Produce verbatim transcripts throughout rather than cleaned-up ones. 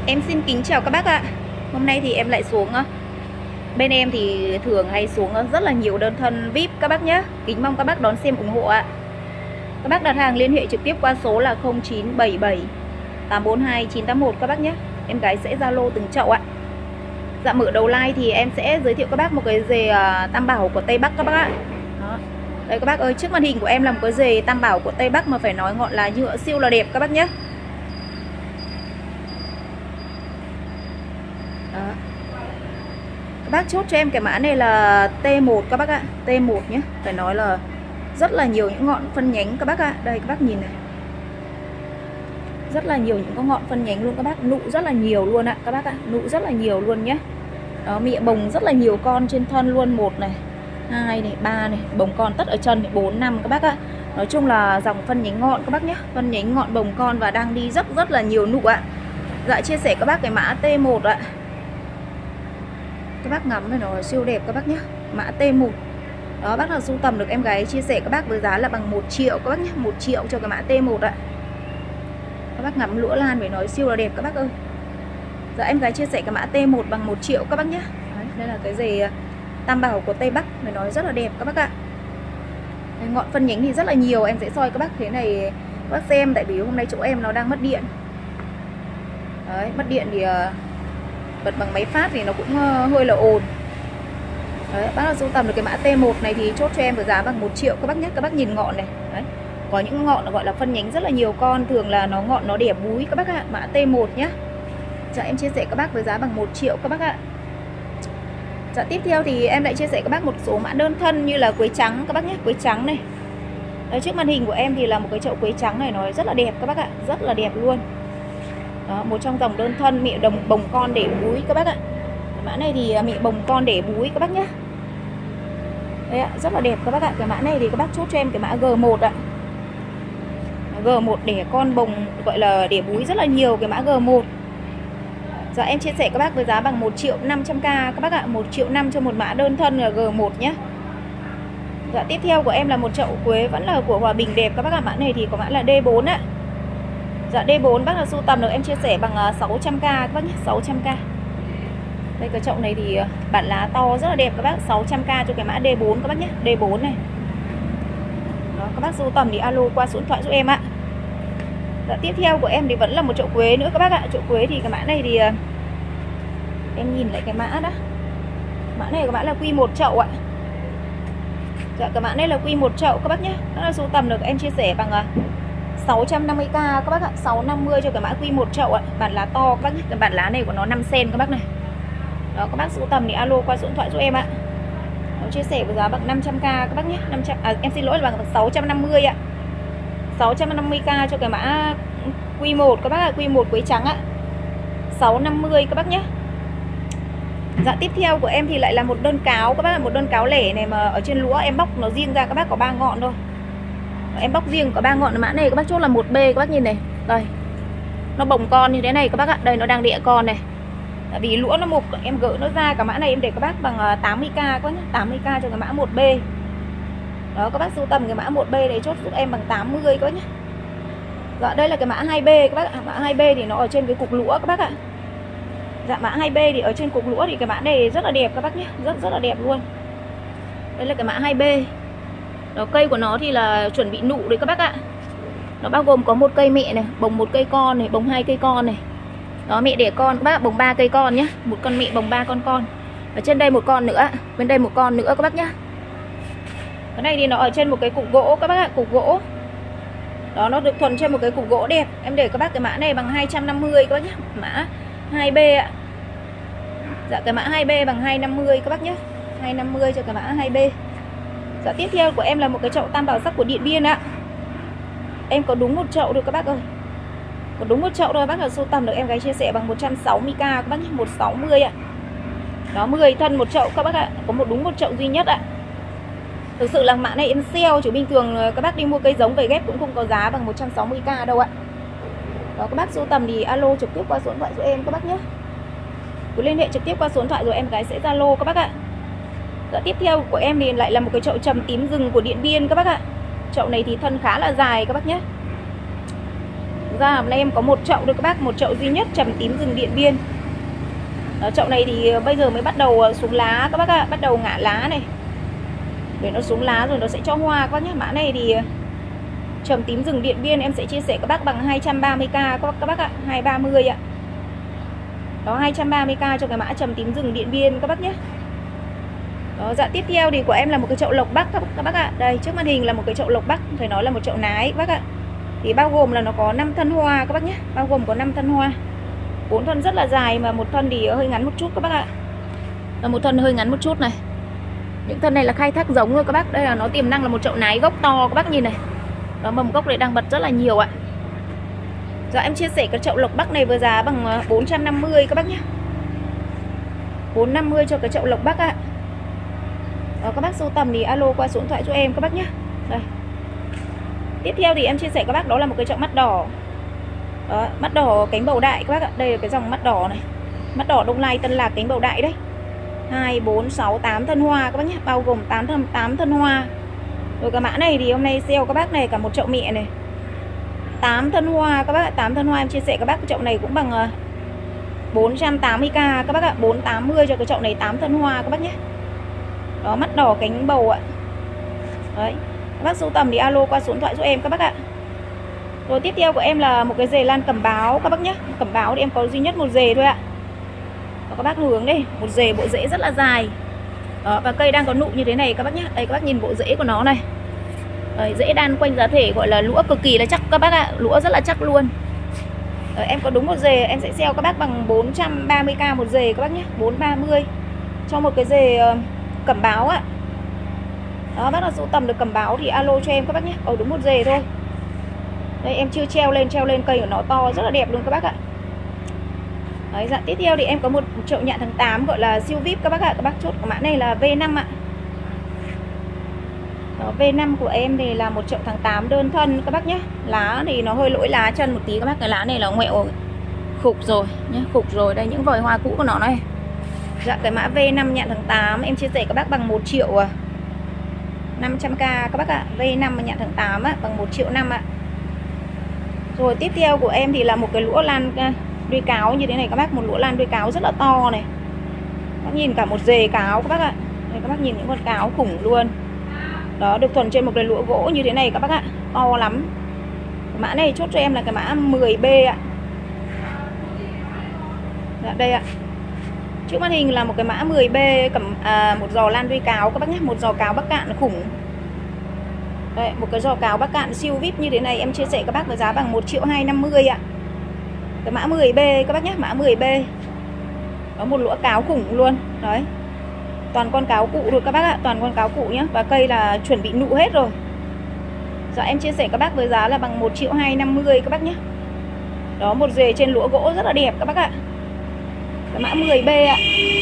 Em xin kính chào các bác ạ. Hôm nay thì em lại xuống, bên em thì thường hay xuống rất là nhiều đơn thân vi ai pi các bác nhé. Kính mong các bác đón xem ủng hộ ạ. Các bác đặt hàng liên hệ trực tiếp qua số là không chín bảy bảy tám bốn hai chín tám một các bác nhé. Em gái sẽ Zalo từng chậu ạ. Dạ, mở đầu like thì em sẽ giới thiệu các bác một cái dề uh, tam bảo của Tây Bắc các bác ạ. Đó. Đây các bác ơi, trước màn hình của em là một cái dề tam bảo của Tây Bắc mà phải nói ngọn là nhựa siêu là đẹp các bác nhé. Đó. Các bác chốt cho em cái mã này là T một các bác ạ. T một nhé. Phải nói là rất là nhiều những ngọn phân nhánh các bác ạ. Đây các bác nhìn này. Rất là nhiều những cái ngọn phân nhánh luôn các bác. Nụ rất là nhiều luôn ạ các bác ạ. Nụ rất là nhiều luôn nhé. Đó, mịa bồng rất là nhiều con trên thân luôn. Một này, hai này, ba này, bồng con tất ở chân này, bốn, năm các bác ạ. Nói chung là dòng phân nhánh ngọn các bác nhé. Phân nhánh ngọn bồng con và đang đi rất rất là nhiều nụ ạ. Dạ, chia sẻ các bác cái mã T một ạ. Các bác ngắm này nó siêu đẹp các bác nhé. Mã T một. Đó, bác nào sưu tầm được em gái chia sẻ các bác với giá là bằng một triệu các bác nhé. Một triệu cho cái mã T một ạ. Các bác ngắm lũa lan phải nói siêu là đẹp các bác ơi. Dạ, em gái chia sẻ cái mã T một bằng một triệu các bác nhé. Đấy, đây là cái dề tam bảo của Tây Bắc, phải nói rất là đẹp các bác ạ. Đấy, ngọn phân nhánh thì rất là nhiều, em sẽ soi các bác thế này các bác xem, tại vì hôm nay chỗ em nó đang mất điện. Đấy, mất điện thì uh, bật bằng máy phát thì nó cũng uh, hơi là ồn. Đấy, bác nào sưu tầm được cái mã T một này thì chốt cho em với giá bằng một triệu các bác nhé. Các bác nhìn ngọn này. Đấy. Có những ngọn gọi là phân nhánh rất là nhiều con, thường là nó ngọn nó đẻ búi các bác ạ. Mã T một nhé. Dạ, em chia sẻ các bác với giá bằng một triệu các bác ạ. Dạ, tiếp theo thì em lại chia sẻ các bác một số mã đơn thân như là quế trắng các bác nhé. Quế trắng này. Đấy, trước màn hình của em thì là một cái chậu quế trắng này, nó rất là đẹp các bác ạ. Rất là đẹp luôn. Đó, một trong dòng đơn thân mịa đồng bồng con để búi các bác ạ. Mã này thì mịa bồng con để búi các bác nhé. Đấy ạ, rất là đẹp các bác ạ. Cái mã này thì các bác chốt cho em cái mã G một ạ. G một để con bồng gọi là để búi rất là nhiều, cái mã G một. Dạ, em chia sẻ các bác với giá bằng một triệu năm trăm k các bác ạ. một triệu năm cho một mã đơn thân là G một nhé. Dạ, tiếp theo của em là một chậu quế vẫn là của Hòa Bình đẹp các bác ạ. Mã này thì có mã là D bốn ạ. Dạ, D bốn bác là sưu tầm được em chia sẻ bằng sáu trăm k các bác nhé, sáu trăm k. Đây, cái chậu này thì bản lá to rất là đẹp các bác, sáu trăm k cho cái mã D bốn các bác nhé, D bốn này. Đó, các bác sưu tầm thì alo qua số điện thoại giúp em ạ. Dạ, tiếp theo của em thì vẫn là một chậu quế nữa các bác ạ. Chậu quế thì cái mã này thì em nhìn lại cái mã đó. Mã này cái mã là Q một chậu ạ. Dạ, cái mã này là Q một chậu các bác nhé. Đó là sưu tầm được em chia sẻ bằng sáu trăm năm mươi k các bác ạ, sáu trăm năm mươi cho cái mã Q một chậu ạ. Bản lá to các bác nhé. Cái bản lá này của nó năm xen các bác này. Đó, các bác sưu tầm thì alo qua số điện thoại giúp em ạ. Nó chia sẻ với giá bằng năm trăm k các bác nhé. năm trăm à, em xin lỗi là bằng sáu trăm năm mươi ạ. sáu trăm năm mươi k cho cái mã Q một các bác ạ, Q một quế trắng ạ. sáu trăm năm mươi các bác nhé. Dạ, tiếp theo của em thì lại là một đơn cáo các bác, một đơn cáo lẻ này mà ở trên lũa em bóc nó riêng ra các bác có ba ngọn thôi. Em bóc riêng có ba ngọn, mã này các bác chốt là một B các bác nhìn này. Đây. Nó bồng con như thế này các bác ạ, đây nó đang đẻ con này. Tại vì lũa nó mục em gỡ nó ra, cả mã này em để các bác bằng tám mươi k các bác nhé, tám mươi k cho cái mã một B. Đó, các bác sưu tầm cái mã một B đấy chốt giúp em bằng tám mươi các bác nhé. Dạ, đây là cái mã hai B các bác ạ. Mã hai B thì nó ở trên cái cục lũa các bác ạ. Dạ, mã hai B thì ở trên cục lũa thì cái mã này rất là đẹp các bác nhé, rất rất là đẹp luôn. Đây là cái mã hai B. Đó, cây của nó thì là chuẩn bị nụ đấy các bác ạ. Nó bao gồm có một cây mẹ này, bồng một cây con này, bồng hai cây con này. Đó, mẹ đẻ con các bác, bồng ba cây con nhé. Một con mẹ bồng ba con con. Ở trên đây một con nữa, bên đây một con nữa các bác nhé. Cái này thì nó ở trên một cái cục gỗ các bác ạ, cục gỗ. Đó, nó được thuần trên một cái cục gỗ đẹp. Em để các bác cái mã này bằng hai trăm năm mươi các bác nhé. Mã hai B ạ. Dạ, cái mã hai B bằng hai trăm năm mươi các bác nhé. hai trăm năm mươi cho cái mã hai B. Dạ, tiếp theo của em là một cái chậu tam bảo sắc của Điện Biên ạ. Em có đúng một chậu được các bác ơi. Có đúng một chậu thôi, bác nào sưu tầm được em gái chia sẻ bằng một trăm sáu mươi k các bác nhé, một trăm sáu mươi ạ. Đó, mười thân một chậu các bác ạ. Có một đúng một chậu duy nhất ạ. Thực sự là mã này em sale, chứ bình thường các bác đi mua cây giống về ghép cũng không có giá bằng một trăm sáu mươi k đâu ạ. Đó, các bác sưu tầm thì alo trực tiếp qua số điện thoại giúp em các bác nhé. Cứ liên hệ trực tiếp qua số điện thoại rồi em gái sẽ Zalo các bác ạ. Dạ, tiếp theo của em thì lại là một cái chậu trầm tím rừng của Điện Biên các bác ạ. Chậu này thì thân khá là dài các bác nhé. Thực ra hôm nay em có một chậu thôi các bác, một chậu duy nhất trầm tím rừng Điện Biên. Đó, chậu này thì bây giờ mới bắt đầu xuống lá các bác ạ, bắt đầu ngả lá này. Để nó xuống lá rồi nó sẽ cho hoa các bác nhé. Mã này thì trầm tím rừng Điện Biên em sẽ chia sẻ các bác bằng hai trăm ba mươi k các bác, các bác ạ, hai trăm ba mươi ạ. Đó, hai trăm ba mươi k cho cái mã trầm tím rừng Điện Biên các bác nhé. Đó, dạ tiếp theo thì của em là một cái chậu lộc bắc các, các bác ạ. Đây, trước màn hình là một cái chậu lộc bắc, phải nói là một chậu nái các bác ạ. Thì bao gồm là nó có năm thân hoa các bác nhé, bao gồm có năm thân hoa. bốn thân rất là dài mà một thân thì hơi ngắn một chút các bác ạ. Và một thân hơi ngắn một chút này. Những thân này là khai thác giống thôi các bác. Đây là nó tiềm năng là một chậu nái gốc to các bác nhìn này. Đó, mầm gốc này đang bật rất là nhiều ạ. Dạ em chia sẻ cái chậu lộc bắc này với giá bằng bốn trăm năm mươi các bác nhé. bốn trăm năm mươi cho cái chậu lộc bắc ạ. Đó, các bác sưu tầm thì alo qua số điện thoại cho em các bác nhé. Đây. Tiếp theo thì em chia sẻ các bác đó là một cái chậu mắt đỏ. Đó, mắt đỏ cánh bầu đại các bác ạ. Đây là cái dòng mắt đỏ này. Mắt đỏ Đông Lai Tân Lạc cánh bầu đại đấy. hai, bốn, sáu, tám thân hoa các bác nhé, bao gồm tám thân, tám thân hoa. Rồi cái mã này thì hôm nay sale các bác này cả một chậu mẹ này. tám thân hoa các bác ạ, tám thân hoa em chia sẻ các bác cái chậu này cũng bằng bốn trăm tám mươi k các bác ạ, bốn trăm tám mươi cho cái chậu này tám thân hoa các bác nhé. Đó, mắt đỏ cánh bầu ạ. Đấy. Các bác sưu tầm thì alo qua số điện thoại giúp em các bác ạ. Rồi tiếp theo của em là một cái dề lan cẩm báo các bác nhé. Cẩm báo thì em có duy nhất một dề thôi ạ. Đó, các bác hướng đây, một dề bộ rễ rất là dài. Đó, và cây đang có nụ như thế này các bác nhé. Đây các bác nhìn bộ rễ của nó này. Đấy, rễ đan quanh giá thể gọi là lũa cực kỳ là chắc các bác ạ, lũa rất là chắc luôn. Đấy, em có đúng một dề em sẽ sale các bác bằng bốn trăm ba mươi k một dề các bác nhé, bốn trăm ba mươi cho một cái dề uh, cẩm báo ạ. Đó, bác nào sưu tầm được cẩm báo thì alo cho em các bác nhé. Ở đúng một dề thôi. Đây em chưa treo lên, treo lên cây của nó to rất là đẹp luôn các bác ạ. Đấy, dạ tiếp theo thì em có một chậu nhạn tháng tám gọi là siêu vip các bác ạ. Các bác chốt của mã này là V năm ạ. Đó, V năm của em thì là một chậu tháng tám đơn thân các bác nhé. Lá thì nó hơi lỗi lá chân một tí các bác. Cái lá này là ngoẹo khục rồi nhé, khục rồi. Đây những vòi hoa cũ của nó này. Dạ cái mã V năm nhạn tháng tám em chia sẻ các bác bằng một triệu năm trăm k các bác ạ. V năm nhạn tháng tám á, bằng một triệu năm ạ. Rồi tiếp theo của em thì là một cái lũa lan đuôi cáo như thế này các bác, một lũa lan đuôi cáo rất là to này. Các bác nhìn cả một dề cáo các bác ạ. Đây, các bác nhìn những con cáo khủng luôn. Đó, được thuần trên một cái lũa gỗ như thế này các bác ạ, to lắm. Mã này chốt cho em là cái mã mười B ạ. Dạ, đây ạ. Trước màn hình là một cái mã mười B cầm à, một giò lan đuôi cáo các bác nhé, một giò cáo Bắc Cạn khủng. Đây, một cái giò cáo Bắc Cạn siêu vip như thế này em chia sẻ các bác với giá bằng một triệu hai trăm năm mươi ạ. Cái mã mười B các bác nhé, mã mười B. Có một lũa cáo khủng luôn. Đấy. Toàn con cáo cụ rồi các bác ạ, toàn con cáo cụ nhé. Và cây là chuẩn bị nụ hết rồi. Dạ em chia sẻ các bác với giá là bằng một triệu hai trăm năm mươi các bác nhé. Đó, một dề trên lũa gỗ rất là đẹp các bác ạ. Cái mã mười B ạ.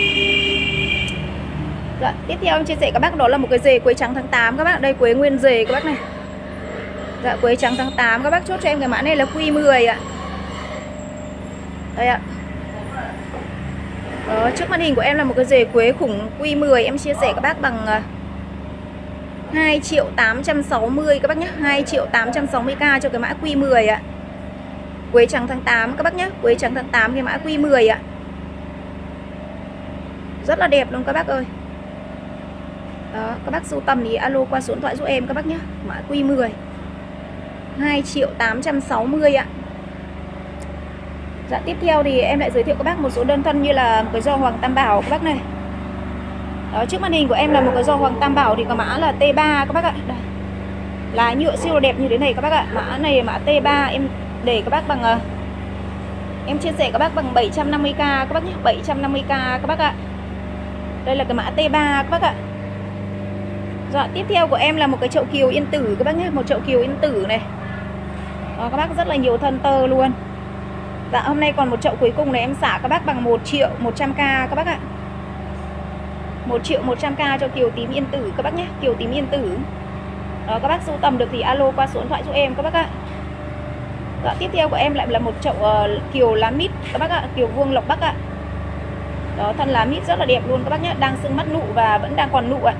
Dạ, tiếp theo em chia sẻ các bác đó là một cái dề quế trắng tháng tám các bác. Đây quế nguyên dề các bác này. Dạ quế trắng tháng tám các bác chốt cho em cái mã này là Q mười ạ. Đây ạ. Đó, trước màn hình của em là một cái dề quế khủng Q mười em chia sẻ các bác bằng hai triệu tám trăm sáu mươi các bác nhé, hai triệu tám trăm sáu mươi k cho cái mã Q mười ạ. Quế trắng tháng tám các bác nhé, quế trắng tháng tám cái mã Q mười ạ. Rất là đẹp luôn các bác ơi. Đó, các bác sưu tầm thì alo qua số điện thoại giúp em các bác nhé. Mã Q mười hai triệu tám trăm sáu mươi ạ. Dạ tiếp theo thì em lại giới thiệu các bác một số đơn thân như là một cái giò Hoàng Tam Bảo các bác này. Đó, trước màn hình của em là một cái giò Hoàng Tam Bảo thì có mã là T ba các bác ạ. Đây. Lá nhựa siêu đẹp như thế này các bác ạ. Mã này mã T ba em để các bác bằng em chia sẻ các bác bằng bảy trăm năm mươi k các bác nhé, bảy trăm năm mươi k các bác ạ. Đây là cái mã T ba các bác ạ. Dạ tiếp theo của em là một cái chậu kiều yên tử các bác nhé, một chậu kiều yên tử này. Đó, các bác rất là nhiều thân tơ luôn. Dạ hôm nay còn một chậu cuối cùng này em xả các bác bằng một triệu một trăm k các bác ạ. một triệu một trăm k cho kiều tím yên tử các bác nhé, kiều tím yên tử. Đó, các bác sưu tầm được thì alo qua số điện thoại giúp em các bác ạ. Dạ, tiếp theo của em lại là một chậu uh, kiều lá mít các bác ạ, kiều vuông Lộc Bắc ạ. Đó, thân lá mít rất là đẹp luôn các bác nhé, đang sưng mắt nụ và vẫn đang còn nụ ạ.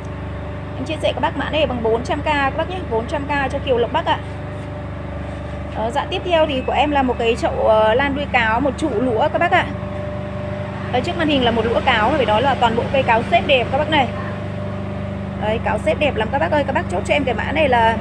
Em chia sẻ các bác mã này bằng bốn trăm k các bác nhé, bốn trăm k cho kiều Lộc Bắc ạ. Đó, dạ tiếp theo thì của em là một cái chậu uh, lan đuôi cáo, một trụ lũa các bác ạ. Ở trước màn hình là một lũa cáo, phải nói là toàn bộ cây cáo xếp đẹp các bác này. Đấy, cáo xếp đẹp lắm các bác ơi. Các bác chốt cho em cái mã này là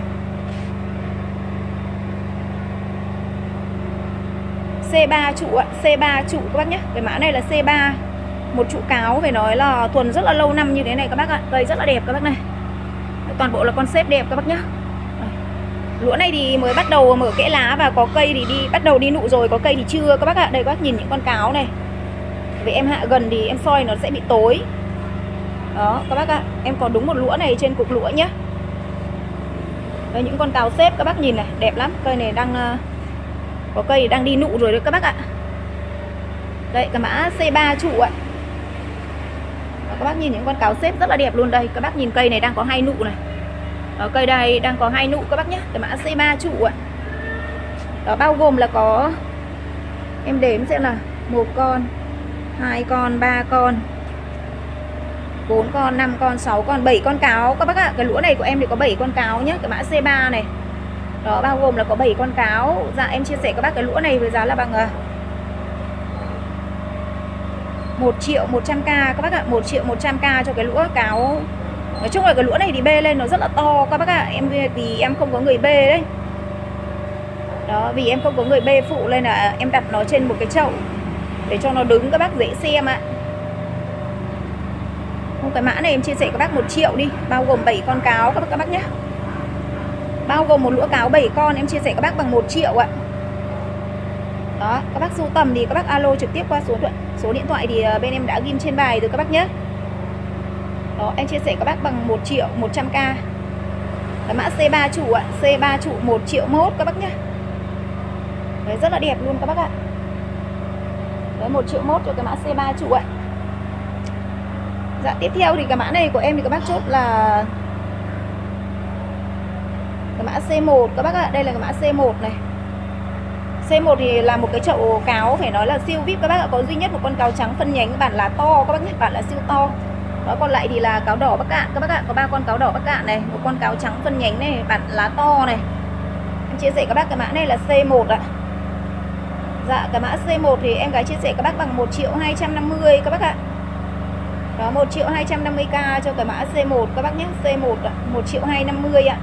C ba trụ ạ, C ba trụ các bác nhé. Cái mã này là C ba, một trụ cáo, phải nói là thuần rất là lâu năm như thế này các bác ạ. Cây rất là đẹp các bác này. Toàn bộ là con xếp đẹp các bác nhé. Lũa này thì mới bắt đầu mở kẽ lá và có cây thì đi bắt đầu đi nụ rồi, có cây thì chưa các bác ạ. Đây các bác nhìn những con cáo này. Vì em hạ gần thì em soi nó sẽ bị tối. Đó các bác ạ, em còn đúng một lũa này trên cục lũa nhé. Đây, những con cáo xếp các bác nhìn này, đẹp lắm. Cây này đang có cây đang đi nụ rồi đấy các bác ạ. Đây cái mã C ba trụ ạ. Đó, các bác nhìn những con cáo xếp rất là đẹp luôn đây. Các bác nhìn cây này đang có hai nụ này. Đó, cây đây đang có hai nụ các bác nhé. Cái mã C ba trụ ạ. Đó, bao gồm là có, em đếm xem là một con, hai con, ba con, bốn con, năm con, sáu con, bảy con cáo các bác ạ. Cái lũa này của em thì có bảy con cáo nhé, cái mã C ba này. Đó, bao gồm là có bảy con cáo. Dạ em chia sẻ các bác cái lũa này với giá là bằng một triệu một trăm k các bác ạ. Một triệu một trăm k cho cái lũa cáo. Nói chung là cái lũa này thì bê lên nó rất là to các bác ạ. Em vì em không có người bê đấy. Đó, vì em không có người bê phụ nên là em đặt nó trên một cái chậu để cho nó đứng các bác dễ xem ạ. Cái mã này em chia sẻ các bác một triệu đi, bao gồm bảy con cáo các bác các bác nhé. Bao gồm một lũa cáo bảy con, em chia sẻ các bác bằng một triệu ạ. Đó, các bác sưu tầm thì các bác alo trực tiếp qua số số điện thoại thì bên em đã ghim trên bài rồi các bác nhé. Đó, em chia sẻ các bác bằng một triệu một trăm k. Cái mã C ba trụ ạ, C ba trụ một triệu mốt các bác nhé. Đấy, rất là đẹp luôn các bác ạ. Đấy, một triệu mốt cho cái mã C ba trụ ạ. Dạ tiếp theo thì cái mã này của em thì các bác chốt là cái mã C một các bác ạ. Đây là cái mã C một này. C một thì là một cái chậu cáo phải nói là siêu vip các bác ạ. Có duy nhất một con cáo trắng phân nhánh bản lá to các bác nhé, bản là siêu to. Đó, còn lại thì là cáo đỏ Bắc Cạn các bác ạ. Có ba con cáo đỏ Bắc Cạn này, một con cáo trắng phân nhánh này, bản lá to này. Em chia sẻ các bác cái mã này là C một ạ. Dạ cái mã C một thì em gái chia sẻ các bác bằng một triệu hai trăm năm mươi các bác ạ. Đó, một triệu hai trăm năm mươi k cho cái mã C một các bác nhé. C một ạ, một triệu hai trăm năm mươi ạ.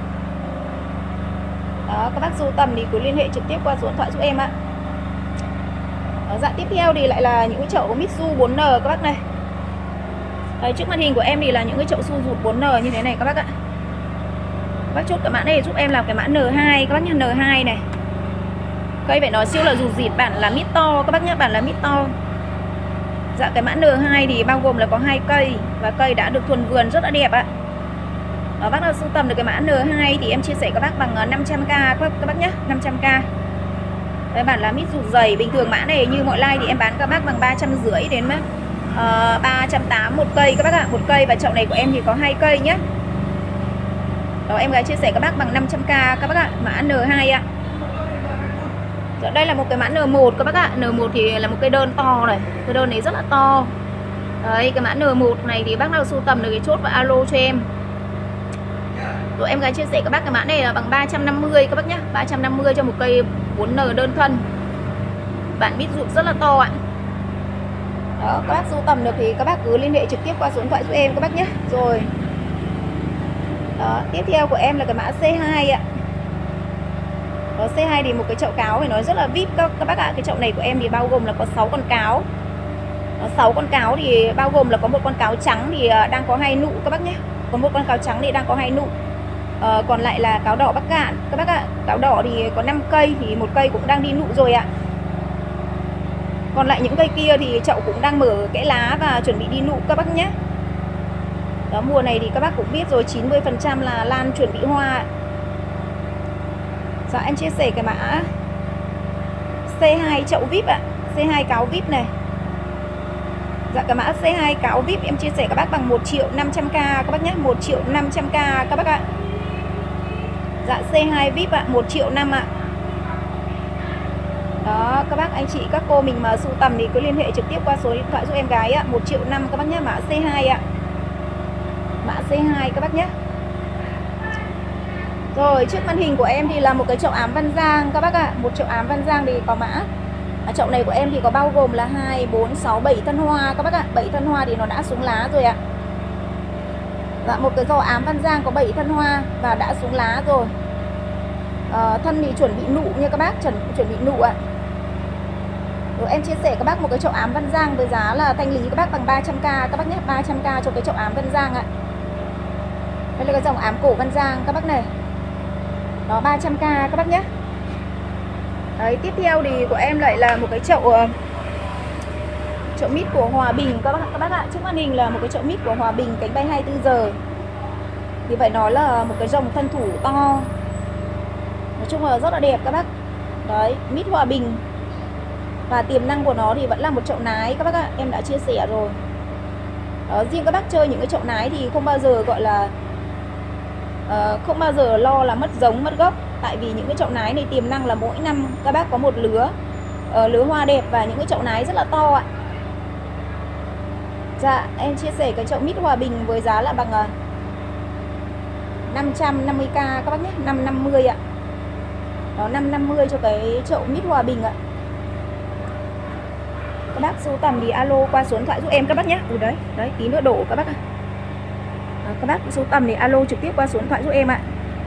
Đó, các bác sưu tầm thì cứ liên hệ trực tiếp qua số điện thoại giúp em ạ. Đó, dạ tiếp theo thì lại là những cái chậu Mitsu bốn N các bác này. Đấy, trước màn hình của em thì là những cái chậu su rụt bốn N như thế này các bác ạ. Các bác chốt cái mã này giúp em là cái mã N hai các bác nhé, N hai này. Cây phải nói siêu là rụt rịt, bản là mít to các bác nhé, bản là mít to. Dạ cái mã N hai thì bao gồm là có hai cây và cây đã được thuần vườn rất là đẹp ạ. Đó, bác nào sưu tầm được cái mã N hai thì em chia sẻ các bác bằng năm trăm k các bác, các bác nhé, năm trăm k. Đấy, bản là mít rụt dày, bình thường mã này như mọi like thì em bán các bác bằng ba trăm rưỡi đến uh, ba trăm tám mươi một cây các bác ạ, một cây, và chậu này của em thì có hai cây nhé. Đó, em gái chia sẻ các bác bằng năm trăm k các bác ạ, mã N hai ạ. Đó, đây là một cái mã N một các bác ạ. N một thì là một cây đơn to này, cây đơn này rất là to. Đấy, cái mã N một này thì bác nào sưu tầm được cái chốt và alo cho em. Rồi em gái chia sẻ các bác cái mã này là bằng ba trăm năm mươi các bác nhé, ba trăm năm mươi cho một cây bốn N đơn thân. Bản mít rụt rất là to ạ. Đó, các bác sưu tầm được thì các bác cứ liên hệ trực tiếp qua số điện thoại giúp em các bác nhé. Rồi. Đó, tiếp theo của em là cái mã C hai ạ. Đó, C hai thì một cái chậu cáo thì nó rất là vip các, các bác ạ. Cái chậu này của em thì bao gồm là có sáu con cáo. Đó, sáu con cáo thì bao gồm là có một con cáo trắng thì đang có hai nụ các bác nhé. Có một con cáo trắng thì đang có hai nụ. À, còn lại là cáo đỏ Bắc Cạn các bác ạ. Cáo đỏ thì có năm cây thì một cây cũng đang đi nụ rồi ạ. Còn lại những cây kia thì chậu cũng đang mở kẽ lá và chuẩn bị đi nụ các bác nhé. Đó, mùa này thì các bác cũng biết rồi, chín mươi phần trăm là lan chuẩn bị hoa. Dạ em chia sẻ cái mã C hai chậu vip ạ. C hai cáo vip này. Dạ cái mã C hai cáo vip em chia sẻ các bác bằng một triệu năm trăm k các bác nhé, một triệu năm trăm k các bác ạ. Dạ C hai vip ạ, một triệu năm ạ. Đó, các bác anh chị các cô mình mà sưu tầm thì cứ liên hệ trực tiếp qua số điện thoại giúp em gái ạ, một triệu năm các bác nhé, mã C hai ạ. Mã C hai các bác nhé. Rồi trước màn hình của em thì là một cái chậu ám Văn Giang các bác ạ. Một chậu ám Văn Giang thì có mã à, chậu này của em thì có bao gồm là hai, bốn, sáu, bảy thân hoa các bác ạ. bảy thân hoa thì nó đã xuống lá rồi ạ. Dạ, một cái giò ám Văn Giang có bảy thân hoa và đã xuống lá rồi. à, Thân thì chuẩn bị nụ nha các bác, chuẩn, chuẩn bị nụ ạ. Rồi em chia sẻ các bác một cái chậu ám Văn Giang với giá là thanh lý các bác bằng ba trăm k các bác nhé. Ba trăm k cho cái chậu ám Văn Giang ạ. Đây là cái dòng ám cổ Văn Giang các bác này. Đó, ba trăm k các bác nhé. Đấy, tiếp theo thì của em lại là một cái chậu chậu mít của Hòa Bình các bác, các bác ạ. Trước màn hình là một cái chậu mít của Hòa Bình cánh bay hai mươi tư giờ. Thì phải nói là một cái dòng thân thủ to. Nói chung là rất là đẹp các bác. Đấy, mít Hòa Bình. Và tiềm năng của nó thì vẫn là một chậu nái các bác ạ. Em đã chia sẻ rồi. Đó, riêng các bác chơi những cái chậu nái thì không bao giờ gọi là uh, không bao giờ lo là mất giống, mất gốc. Tại vì những cái chậu nái này tiềm năng là mỗi năm các bác có một lứa uh, lứa hoa đẹp và những cái chậu nái rất là to ạ. Dạ, em chia sẻ cái chậu mít Hòa Bình với giá là bằng uh, năm trăm năm mươi k các bác nhé, năm trăm năm mươi ạ. Đó, năm trăm năm mươi cho cái chậu mít Hòa Bình ạ. Các bác sưu tầm thì alo qua số điện thoại giúp em các bác nhé. Ừ đấy, đấy tí nữa đổ các bác ạ. À, các bác sưu tầm thì alo trực tiếp qua số điện thoại giúp em ạ.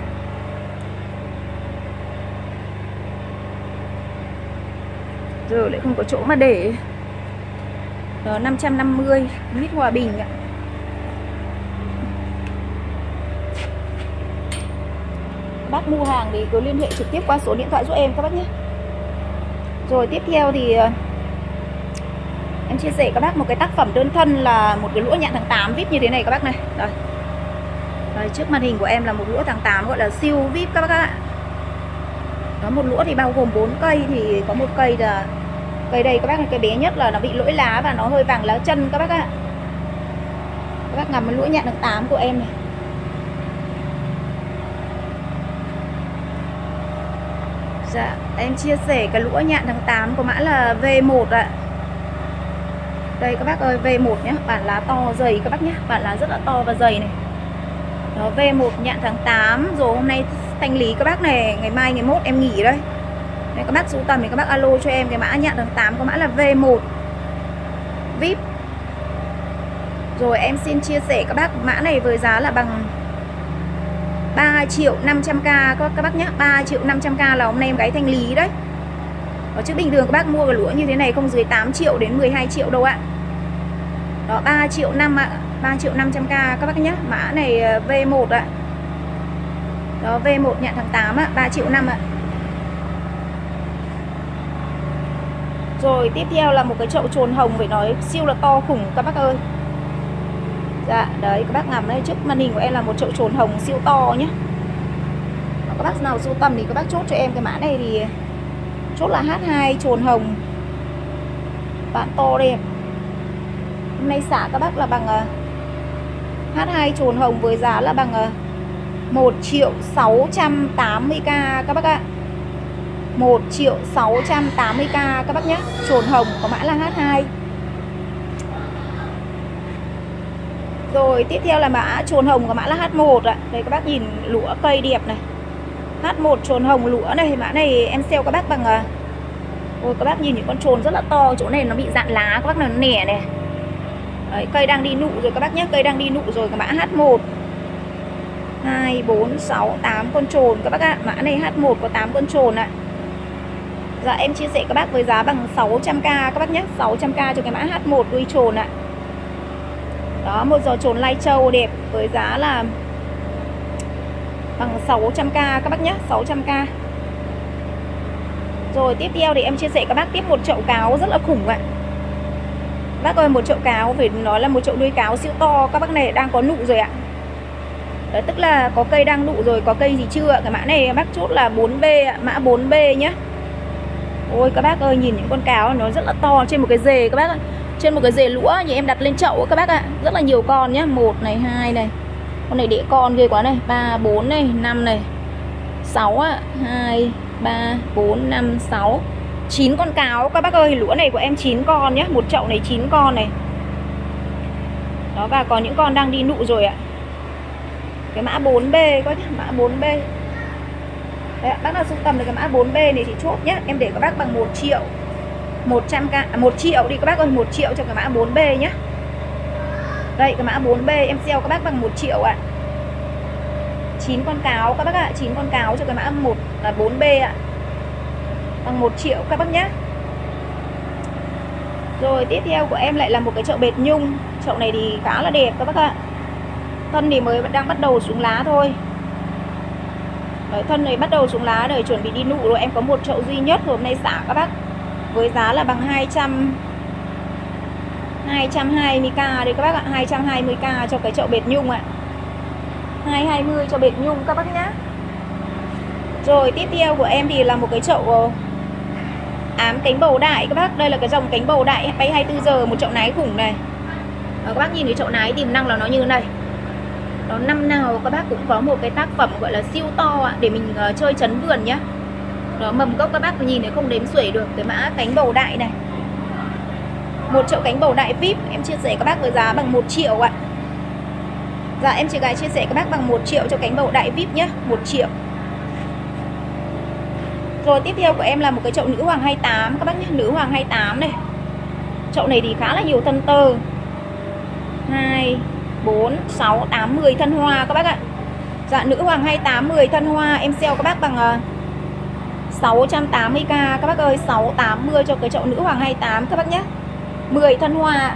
Giờ lại không có chỗ mà để. Đó, năm trăm năm mươi mít Hòa Bình ạ. Các bác mua hàng thì cứ liên hệ trực tiếp qua số điện thoại giúp em các bác nhé. Rồi tiếp theo thì em chia sẻ các bác một cái tác phẩm đơn thân là một cái lũa nhạn tháng tám vê i pê như thế này các bác này. Đây. Đây, trước màn hình của em là một lũa tháng tám gọi là siêu vê i pê các bác ạ. Đó, một lũa thì bao gồm bốn cây, thì có một cây là cây đây các bác, cái bé nhất là nó bị lỗi lá và nó hơi vàng lá chân các bác ạ. Các bác ngắm cái lũa nhạn tháng tám của em này. Dạ, em chia sẻ cái lũa nhạn tháng tám có mã là V một ạ. Đây các bác ơi, V một nhé, bản lá to dày các bác nhé, bản lá rất là to và dày này. Đó, V một nhạn tháng tám. Rồi hôm nay thanh lý các bác này, ngày mai ngày mốt em nghỉ đây. Đây các bác sưu tầm thì các bác alo cho em cái mã nhạn tháng tám có mã là V một vê i pê. Rồi em xin chia sẻ các bác mã này với giá là bằng ba triệu năm trăm k các bác nhé. Ba triệu năm trăm k là hôm nay em gái thanh lý đấy. Đó, chứ bình thường các bác mua cái lũa như thế này không dưới tám triệu đến mười hai triệu đâu ạ. Đó, ba triệu năm ạ, ba triệu năm trăm k các bác nhé. Mã này V một ạ. Đó, V một nhạn tháng tám ạ, ba triệu năm ạ. Rồi tiếp theo là một cái chậu trồn hồng phải nói siêu là to khủng các bác ơi. Dạ, đấy các bác ngắm đây, trước màn hình của em là một chậu trồn hồng siêu to nhé. Các bác nào sưu tầm thì các bác chốt cho em cái mã này thì chốt là H hai trồn hồng. Bạn to đẹp. Hôm nay xả các bác là bằng H hai trồn hồng với giá là bằng một triệu sáu trăm tám mươi k các bác ạ. một triệu sáu trăm tám mươi k các bác nhé. Trồn hồng có mã là H hai. Rồi tiếp theo là mã trồn hồng có mã là H một ạ. Đây các bác nhìn lũa cây đẹp này. H một trồn hồng lũa này, mã này em sale các bác bằng ôi các bác nhìn những con trồn rất là to, chỗ này nó bị dạn lá các bác, là nó nẻ này. Đấy, cây đang đi nụ rồi các bác nhé, cây đang đi nụ rồi. Cái mã H một hai, bốn, sáu, tám con trồn các bác ạ. Mã này H một có tám con trồn ạ. Dạ em chia sẻ các bác với giá bằng sáu trăm k các bác nhé, sáu trăm k cho cái mã H một đuôi trồn ạ. Đó, một giò trồn lai châu đẹp với giá là bằng sáu trăm k các bác nhé, sáu trăm k. Rồi tiếp theo thì em chia sẻ các bác tiếp một chậu cáo rất là khủng ạ. Bác ơi, một chậu cáo phải nói là một chậu đuôi cáo siêu to. Các bác này đang có nụ rồi ạ. Đấy, tức là có cây đang nụ rồi, có cây gì chưa. Cái mã này bác chốt là bốn B ạ, mã bốn B nhé. Ôi các bác ơi, nhìn những con cáo nó rất là to trên một cái rề các bác ơi. Trên một cái rề lũa như em đặt lên chậu các bác ạ. Rất là nhiều con nhé, một này, hai này. Con này đĩa con ghê quá này, ba, bốn này, năm này, sáu ạ, hai, ba, bốn, năm, sáu, chín con cáo các bác ơi. Lũa này của em chín con nhé, một chậu này chín con này. Đó, và có những con đang đi nụ rồi ạ. Cái mã bốn B có mã bốn B. Đấy, bác nào sưu tầm được cái mã bốn B này thì chốt nhé. Em để các bác bằng một triệu một trăm k, à, một triệu đi các bác ơi, một triệu cho cái mã bốn B nhé. Đây cái mã bốn B em sale các bác bằng một triệu ạ. À. chín con cáo các bác ạ, à. chín con cáo cho cái mã một là bốn B ạ. À. Bằng một triệu các bác nhé. Rồi tiếp theo của em lại là một cái chậu bệt nhung. Chậu này thì khá là đẹp các bác ạ. À. Thân thì mới đang bắt đầu xuống lá thôi. Đấy, thân này bắt đầu xuống lá rồi, chuẩn bị đi nụ rồi. Em có một chậu duy nhất hôm nay xả các bác với giá là bằng hai trăm hai trăm hai mươi k đây các bác ạ. Hai trăm hai mươi k cho cái chậu bệt nhung ạ. Hai trăm hai mươi cho bệt nhung các bác nhá. Rồi tiếp theo của em thì là một cái chậu ám cánh bầu đại các bác. Đây là cái dòng cánh bầu đại bay hai mươi tư giờ, một chậu nái khủng này. Và các bác nhìn cái chậu nái tiềm năng là nó như thế này. Đó, năm nào các bác cũng có một cái tác phẩm gọi là siêu to ạ, để mình uh, chơi chấn vườn nhá. Đó, mầm gốc các bác nhìn thấy không đếm xuể được. Cái mã cánh bầu đại này, một chậu cánh bầu đại vê i pê em chia sẻ các bác với giá bằng một triệu ạ. Dạ em chị gái chia sẻ các bác bằng một triệu cho cánh bầu đại vê i pê nhé, một triệu. Rồi tiếp theo của em là một cái chậu nữ hoàng hai mươi tám các bác nhé, nữ hoàng hai mươi tám này. Chậu này thì khá là nhiều thân tơ. hai, bốn, sáu, tám, mười thân hoa các bác ạ. Dạ nữ hoàng hai mươi tám, mười thân hoa em sale các bác bằng uh, sáu trăm tám mươi k các bác ơi, sáu trăm tám mươi cho cái chậu nữ hoàng hai mươi tám các bác nhé. mười thân hoa.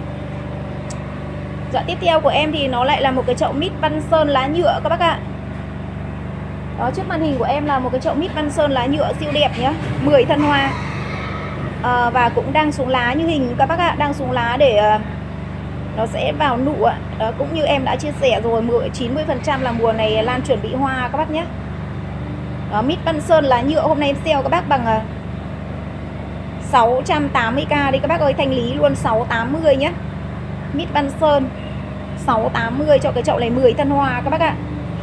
Dạ tiếp theo của em thì nó lại là một cái chậu mít Văn Sơn lá nhựa các bác ạ. Đó, trước màn hình của em là một cái chậu mít Văn Sơn lá nhựa siêu đẹp nhá, mười thân hoa. À, và cũng đang xuống lá như hình các bác ạ, đang xuống lá để uh, nó sẽ vào nụ ạ. Đó, cũng như em đã chia sẻ rồi, chín mươi phần trăm là mùa này lan chuẩn bị hoa các bác nhé. Đó, mít Văn Sơn lá nhựa hôm nay em sale các bác bằng uh, sáu trăm tám mươi k đi các bác ơi, thanh lý luôn sáu trăm tám mươi nhé. Mít Văn Sơn sáu trăm tám mươi cho cái chậu này mười thân hoa các bác ạ.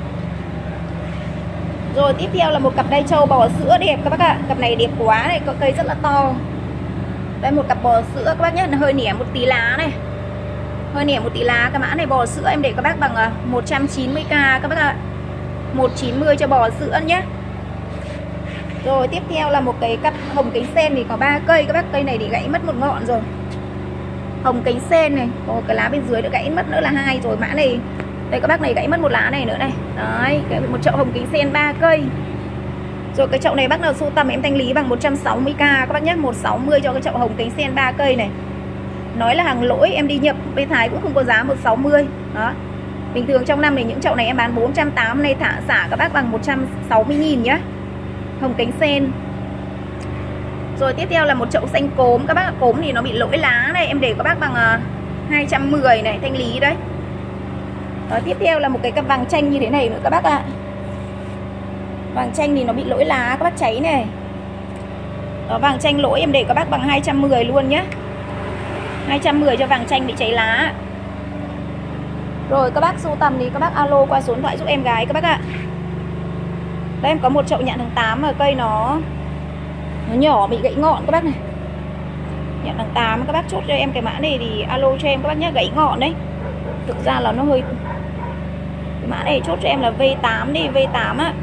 Rồi tiếp theo là một cặp đai trâu bò sữa đẹp các bác ạ. Cặp này đẹp quá này, có cây rất là to. Đây một cặp bò sữa các bác nhé, nó hơi nẻ một tí lá này. Hơi nẻ một tí lá, cái mã này bò sữa em để các bác bằng một trăm chín mươi k các bác ạ. một trăm chín mươi cho bò sữa nhé. Rồi tiếp theo là một cái cặp hồng cánh sen thì có ba cây các bác. Cây này thì gãy mất một ngọn rồi. Hồng cánh sen này, có cái lá bên dưới đã gãy mất nữa là hai rồi. Mã này, đây các bác này gãy mất một lá này nữa này. Đấy, cái một chậu hồng cánh sen ba cây. Rồi cái chậu này bác nào sưu tầm em thanh lý bằng một trăm sáu mươi k các bác nhé, một trăm sáu mươi cho cái chậu hồng cánh sen ba cây này. Nói là hàng lỗi, em đi nhập bên Thái cũng không có giá một trăm sáu mươi. Đó. Bình thường trong năm này những chậu này em bán bốn trăm tám mươi, này thả xả các bác bằng một trăm sáu mươi nghìn nhá. Hồng cánh sen. Rồi tiếp theo là một chậu xanh cốm các bác ạ. Cốm thì nó bị lỗi lá này, em để các bác bằng uh, hai trăm mười này, thanh lý đấy. Đó, tiếp theo là một cái cặp vàng chanh như thế này nữa các bác ạ. Vàng chanh thì nó bị lỗi lá các bác, cháy này. Đó, vàng chanh lỗi em để các bác bằng hai trăm mười luôn nhé. hai trăm mười cho vàng chanh bị cháy lá. Rồi các bác sưu tầm thì các bác alo qua số điện thoại giúp em gái các bác ạ. Đây em có một chậu nhạn tháng tám mà cây nó nó nhỏ bị gãy ngọn các bác này. Nhạn tháng tám các bác chốt cho em cái mã này thì alo cho em các bác nhé, gãy ngọn đấy. Thực ra là nó hơi, cái mã này chốt cho em là V tám đi, V tám á.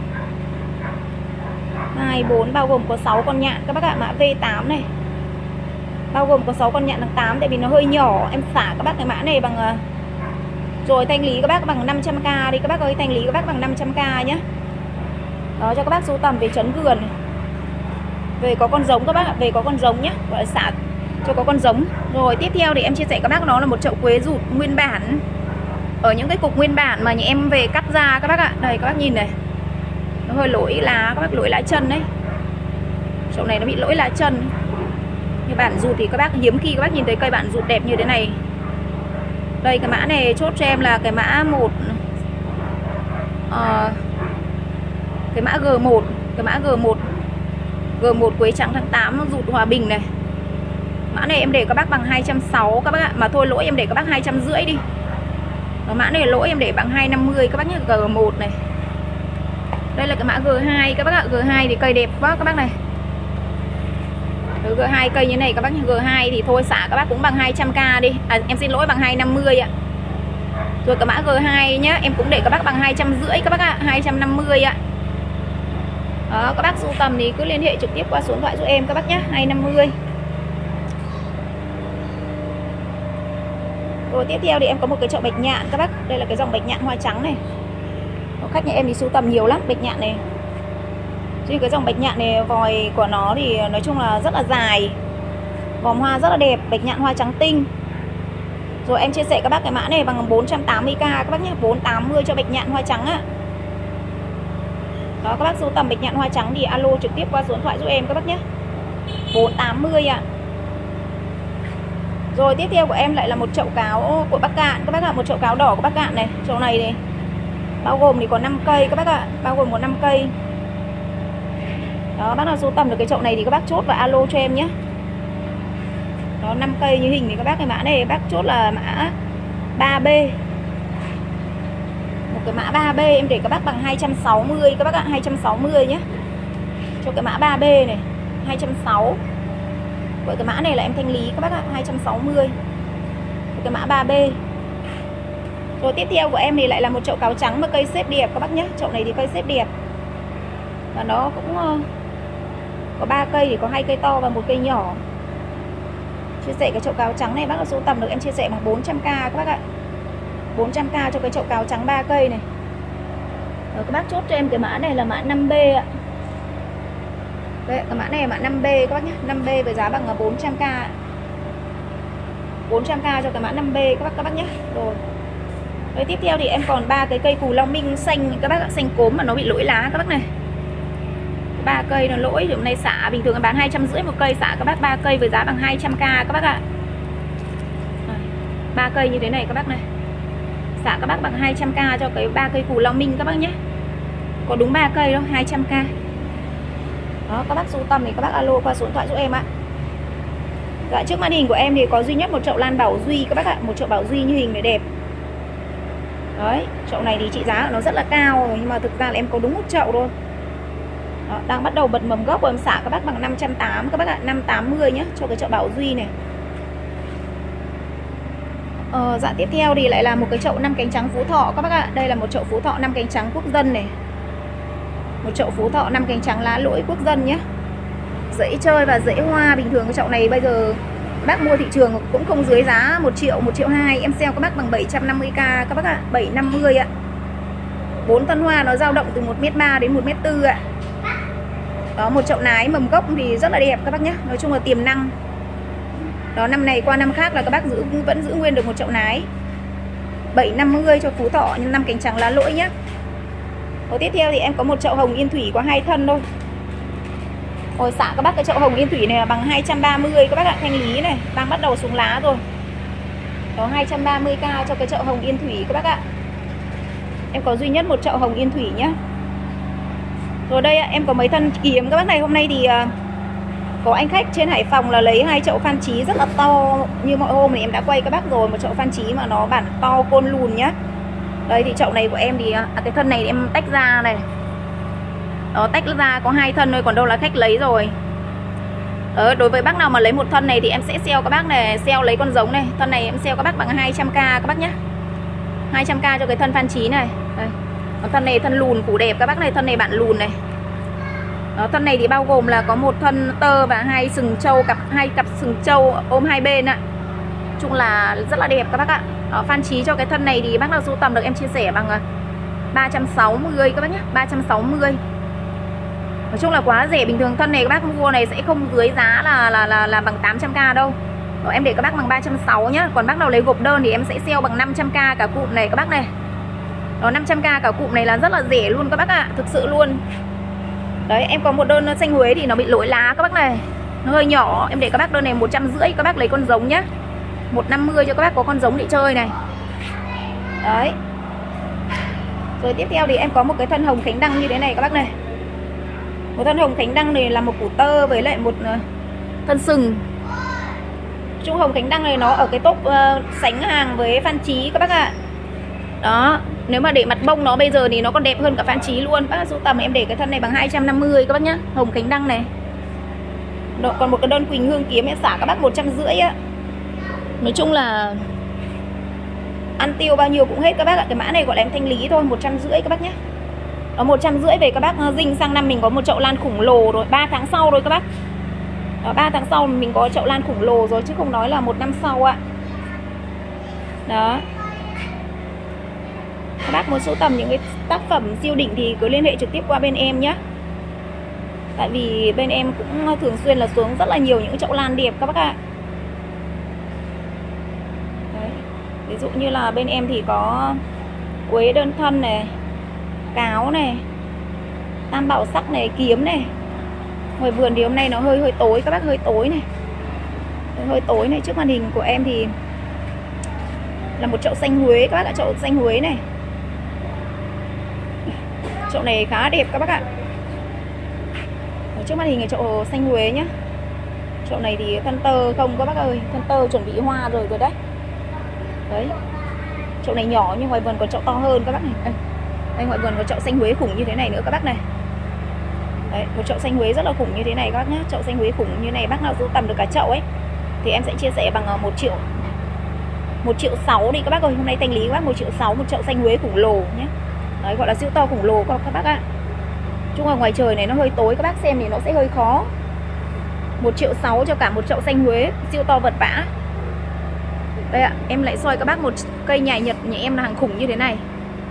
hai, bốn bao gồm có sáu con nhạn các bác ạ, mã V tám này. Bao gồm có sáu con nhạn tháng tám tại vì nó hơi nhỏ, em xả các bác cái mã này bằng. Rồi thanh lý các bác bằng năm trăm k đi các bác ơi, thanh lý các bác bằng năm trăm k nhé. Đó, cho các bác sưu tầm về chấn vườn này. Về có con giống các bác ạ, về có con giống nhé, gọi là xả cho có con giống. Rồi tiếp theo thì em chia sẻ các bác nó là một chậu quế rụt nguyên bản. Ở những cái cục nguyên bản mà nhà em về cắt ra các bác ạ. Đây các bác nhìn này, nó hơi lỗi lá các bác, lỗi lá chân đấy. Chậu này nó bị lỗi lá chân. Như bản rụt thì các bác hiếm khi các bác nhìn thấy cây bản rụt đẹp như thế này. Đây cái mã này chốt cho em là cái mã một uh, cái mã G một, cái mã G một G một quế trắng tháng tám rụt Hòa Bình này. Mã này em để các bác bằng hai trăm sáu mươi các bác ạ, mà thôi lỗi em để các bác hai trăm rưỡi đi. Đó, mã này lỗi em để bằng hai trăm năm mươi các bác nhé, G một này. Đây là cái mã G hai các bác ạ, G hai thì cây đẹp quá các bác này. G hai cây như này các bác nhé, G hai thì thôi xả các bác cũng bằng hai trăm k đi. À, em xin lỗi bằng hai trăm năm mươi ạ. Rồi cái mã G hai nhá, em cũng để các bác bằng hai trăm rưỡi các bác ạ, hai trăm năm mươi ạ. Đó, các bác sưu tầm thì cứ liên hệ trực tiếp qua số điện thoại giúp em các bác nhé, hai năm mươi. Rồi tiếp theo thì em có một cái chậu bạch nhạn các bác. Đây là cái dòng bạch nhạn hoa trắng này. Khách nhà em thì sưu tầm nhiều lắm bạch nhạn này. Chứ cái dòng bạch nhạn này vòi của nó thì nói chung là rất là dài, vòm hoa rất là đẹp, bạch nhạn hoa trắng tinh. Rồi em chia sẻ các bác cái mã này bằng bốn trăm tám mươi k các bác nhé, bốn trăm tám mươi cho bạch nhạn hoa trắng á. Đó, các bác sưu tầm bạch nhạn hoa trắng thì alo trực tiếp qua số điện thoại giúp em các bác nhé, bốn trăm tám mươi ạ. Rồi tiếp theo của em lại là một chậu cáo của Bắc Cạn các bác ạ, một chậu cáo đỏ của Bắc Cạn này. Chậu này này bao gồm thì có năm cây các bác ạ, bao gồm có năm cây. Đó, bác nào sưu tầm được cái chậu này thì các bác chốt và alo cho em nhé. Đó, năm cây như hình thì các bác cái mã này bác chốt là mã ba B. Một cái mã ba B em để các bác bằng hai trăm sáu mươi các bác ạ, hai trăm sáu mươi nhé. Cho cái mã ba B này, hai trăm sáu mươi. Vậy cái mã này là em thanh lý các bác ạ, hai trăm sáu mươi. Cái mã ba B. Rồi tiếp theo của em thì lại là một chậu cáo trắng mà cây xếp đẹp các bác nhé. Chậu này thì cây xếp đẹp. Và nó cũng có ba cây, thì có hai cây to và một cây nhỏ. Chia sẻ cái chậu cáo trắng này bác là sưu tầm được em chia sẻ bằng bốn trăm k các bác ạ, bốn trăm k cho cái chậu cáo trắng ba cây này. Rồi các bác chốt cho em cái mã này là mã năm B ạ. Đấy, cái mã này là mã năm B các bác nhé, năm B với giá bằng bốn trăm k, bốn trăm k cho cái mã năm B các bác các bác nhé. Rồi. Rồi tiếp theo thì em còn ba cái cây cù long minh xanh các bác ạ, xanh cốm mà nó bị lỗi lá các bác này. Ba cây nó lỗi, thì hôm nay xả bình thường em bán hai trăm rưỡi một cây, xả các bác ba cây với giá bằng hai trăm k các bác ạ. Ba cây như thế này các bác này. Xả các bác bằng hai trăm k cho cái ba cây cù long minh các bác nhé. Có đúng ba cây đâu, hai trăm k. Đó, các bác sưu tầm thì các bác alo qua số điện thoại giúp em ạ. Dạ, trước màn hình của em thì có duy nhất một chậu lan bảo duy các bác ạ, một chậu bảo duy như hình này đẹp. Đấy, chậu này thì trị giá của nó rất là cao rồi, nhưng mà thực ra là em có đúng một chậu thôi. Đó, đang bắt đầu bật mầm gốc rồi, em xả các bác bằng năm trăm tám mươi các bác ạ, năm trăm tám mươi nhé, cho cái chậu bảo duy này. Ờ, dạ tiếp theo thì lại là một cái chậu năm cánh trắng Phú Thọ các bác ạ. Đây là một chậu Phú Thọ năm cánh trắng quốc dân này. Một chậu Phú Thọ năm cánh trắng lá lỗi quốc dân nhé. Dễ chơi và dễ hoa. Bình thường cái chậu này bây giờ bác mua thị trường cũng không dưới giá một triệu, một triệu hai. Em sale các bác bằng bảy trăm năm mươi k các bác ạ, bảy trăm năm mươi ạ. Bốn thân hoa nó dao động từ một mét ba đến một mét tư ạ. Đó, một chậu nái mầm gốc thì rất là đẹp các bác nhé. Nói chung là tiềm năng. Đó, năm này qua năm khác là các bác giữ vẫn giữ nguyên được một chậu nái. bảy trăm năm mươi cho Phú Thọ nhưng năm cánh trắng lá lỗi nhé. Rồi tiếp theo thì em có một chậu hồng yên thủy có hai thân thôi. Rồi xả các bác cái chậu hồng yên thủy này là bằng hai trăm ba mươi các bác ạ, thanh lý này, đang bắt đầu xuống lá rồi. Đó, hai trăm ba mươi k cho cái chậu hồng yên thủy các bác ạ. Em có duy nhất một chậu hồng yên thủy nhá. Rồi đây em có mấy thân kiếm các bác này. Hôm nay thì có anh khách trên Hải Phòng là lấy hai chậu phan chí rất là to. Như mọi hôm thì em đã quay các bác rồi, một chậu phan chí mà nó bản to côn lùn nhá. Đây thì chậu này của em thì à, cái thân này em tách ra này. Đó, tách ra có hai thân thôi, còn đâu là khách lấy rồi. Đó, đối với bác nào mà lấy một thân này thì em sẽ sale các bác này, sale lấy con giống này. Thân này em sale các bác bằng hai trăm k các bác nhé, hai trăm k cho cái thân phan chí này. Đây. Còn thân này thân lùn củ đẹp các bác này, thân này bản lùn này. Đó, thân này thì bao gồm là có một thân tơ và hai sừng trâu, cặp hai cặp sừng trâu ôm hai bên ạ. Chung là rất là đẹp các bác ạ. Đó, phan chí cho cái thân này thì bác nào sưu tầm được em chia sẻ bằng ba trăm sáu mươi các bác nhé, ba trăm sáu mươi. Nói chung là quá rẻ, bình thường thân này các bác mua này sẽ không dưới giá là là là, là bằng tám trăm k đâu. Đó, em để các bác bằng ba trăm sáu mươi nhá. Còn bác nào lấy gộp đơn thì em sẽ sale bằng năm trăm k cả cụm này các bác này. Đó, năm trăm k cả cụm này là rất là rẻ luôn các bác ạ, thực sự luôn. Đấy, em có một đơn xanh Huế thì nó bị lỗi lá các bác này, nó hơi nhỏ. Em để các bác đơn này một trăm rưỡi các bác lấy con giống nhá, một trăm năm mươi cho các bác có con giống để chơi này. Đấy. Rồi tiếp theo thì em có một cái thân hồng khánh đăng như thế này các bác này. Một thân hồng khánh đăng này là một củ tơ với lại một thân sừng. Trung hồng khánh đăng này nó ở cái top uh, sánh hàng với phan chí các bác ạ. Đó, nếu mà để mặt bông nó bây giờ thì nó còn đẹp hơn cả phan chí luôn. Bác sưu tầm em để cái thân này bằng hai trăm năm mươi các bác nhá, hồng khánh đăng này. Đó, còn một cái đơn Quỳnh Hương kiếm em xả các bác một trăm rưỡi á. Nói chung là ăn tiêu bao nhiêu cũng hết các bác ạ. Cái mã này gọi là em thanh lý thôi, một trăm rưỡi các bác nhé. Đó, một trăm rưỡi về các bác. Dinh sang năm mình có một chậu lan khủng lồ rồi, ba tháng sau rồi các bác. Đó, ba tháng sau mình có chậu lan khủng lồ rồi chứ không nói là một năm sau ạ. Đó. Các bác muốn sưu tầm những cái tác phẩm siêu đỉnh thì cứ liên hệ trực tiếp qua bên em nhé. Tại vì bên em cũng thường xuyên là xuống rất là nhiều những chậu lan đẹp các bác ạ. Đấy. Ví dụ như là bên em thì có quế đơn thân này, cáo này, tam bảo sắc này, kiếm này. Ngoài vườn thì hôm nay nó hơi hơi tối các bác, hơi tối này, hơi tối này. Trước màn hình của em thì là một chậu xanh Huế các bác ạ, chậu xanh Huế này. Chậu này khá đẹp các bác ạ. Ở trước màn hình là chậu xanh Huế nhá. Chậu này thì thân tơ không các bác ơi, thân tơ chuẩn bị hoa rồi rồi đấy. Đấy. Chậu này nhỏ nhưng ngoài vườn còn chậu to hơn các bác này. Đây, đây ngoài vườn có chậu xanh Huế khủng như thế này nữa các bác này. Đấy, một chậu xanh Huế rất là khủng như thế này các bác nhá. Chậu xanh Huế khủng như này bác nào sưu tầm được cả chậu ấy thì em sẽ chia sẻ bằng một triệu một triệu sáu đi các bác ơi. Hôm nay thanh lý các bác một triệu sáu một chậu xanh Huế khủng lồ nhé. Đấy, gọi là siêu to khủng lồ các bác ạ. Chung là ngoài trời này nó hơi tối, các bác xem thì nó sẽ hơi khó. Một triệu sáu cho cả một chậu xanh Huế siêu to vật vã. Đây ạ, em lại soi các bác một cây nhài Nhật nhà em là hàng khủng như thế này.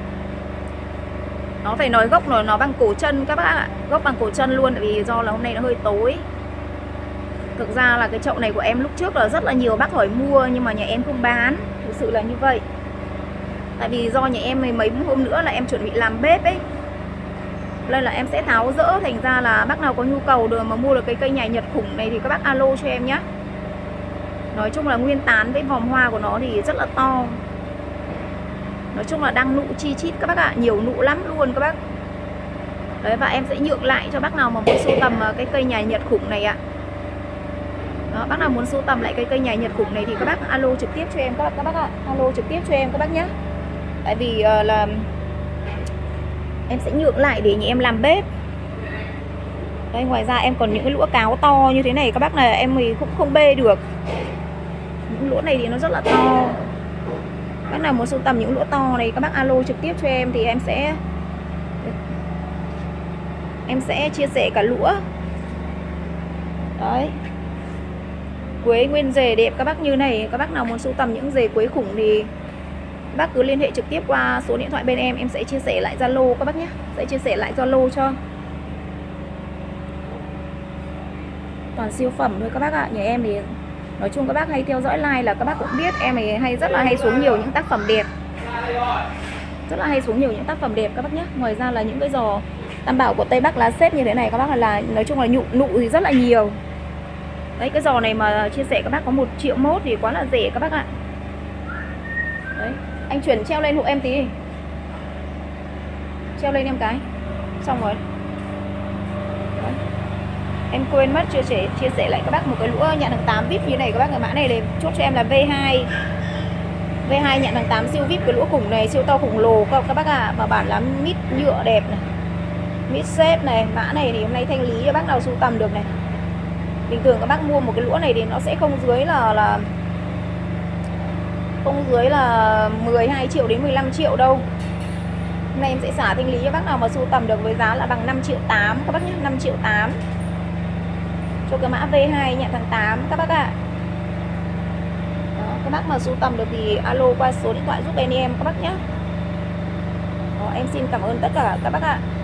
Nó phải nói gốc rồi, nó bằng cổ chân các bác ạ. Gốc bằng cổ chân luôn, tại vì do là hôm nay nó hơi tối. Thực ra là cái chậu này của em lúc trước là rất là nhiều bác hỏi mua, nhưng mà nhà em không bán. Thực sự là như vậy. Tại vì do nhà em mấy, mấy hôm nữa là em chuẩn bị làm bếp ấy, nên là em sẽ tháo dỡ. Thành ra là bác nào có nhu cầu được mà mua được cái cây nhài Nhật khủng này thì các bác alo cho em nhé. Nói chung là nguyên tán với vòm hoa của nó thì rất là to. Nói chung là đang nụ chi chít các bác ạ, nhiều nụ lắm luôn các bác. Đấy, và em sẽ nhượng lại cho bác nào mà muốn sưu tầm cái cây nhài Nhật khủng này ạ. Đó, bác nào muốn sưu tầm lại cái cây nhài Nhật khủng này thì các bác alo trực tiếp cho em các bác, các bác ạ. Alo trực tiếp cho em các bác nhé. Tại vì uh, là em sẽ nhượng lại để nhà em làm bếp. Đây, ngoài ra em còn những cái lũa cáo to như thế này các bác này em thì cũng không bê được. Những lũa này thì nó rất là to. Bác nào muốn sưu tầm những lũa to này các bác alo trực tiếp cho em thì em sẽ Em sẽ chia sẻ cả lũa. Đấy. Quế nguyên rề đẹp các bác như này. Các bác nào muốn sưu tầm những rề quế khủng thì bác cứ liên hệ trực tiếp qua số điện thoại bên em. Em sẽ chia sẻ lại Zalo các bác nhé. Sẽ chia sẻ lại Zalo cho. Toàn siêu phẩm thôi các bác ạ. Nhà em thì nói chung các bác hay theo dõi live là các bác cũng biết em ấy hay rất là hay xuống nhiều những tác phẩm đẹp. Rất là hay xuống nhiều những tác phẩm đẹp các bác nhé. Ngoài ra là những cái giò tam bảo của Tây Bắc lá xếp như thế này các bác là nói chung là nhụ nụ thì rất là nhiều. Đấy, cái giò này mà chia sẻ các bác có một triệu mốt thì quá là rẻ các bác ạ. Đấy, anh chuyển treo lên hộ em tí. Treo lên em cái. Xong rồi. Đấy. Em quên mất chưa chia, chia sẻ lại các bác một cái lũa nhận hàng tám vê i pê như này các bác. Cái mã này để chốt cho em là vê hai. vê hai nhận hàng tám siêu vê i pê, cái lũa khủng này siêu to khủng lồ các, các bác ạ. À, và bản là mít nhựa đẹp này. Mít xếp này, mã này thì hôm nay thanh lý cho bác nào sưu tầm được này. Bình thường các bác mua một cái lũa này thì nó sẽ không dưới là là không dưới là mười hai triệu đến mười lăm triệu đâu. Hôm nay em sẽ xả thanh lý cho bác nào mà sưu tầm được với giá là bằng năm triệu tám các bác nhé, năm triệu tám. Cho cái mã vê hai nhận tháng tám các bác ạ. Đó, các bác mà sưu tầm được thì alo qua số điện thoại giúp bên em các bác nhé. Đó, em xin cảm ơn tất cả các bác ạ.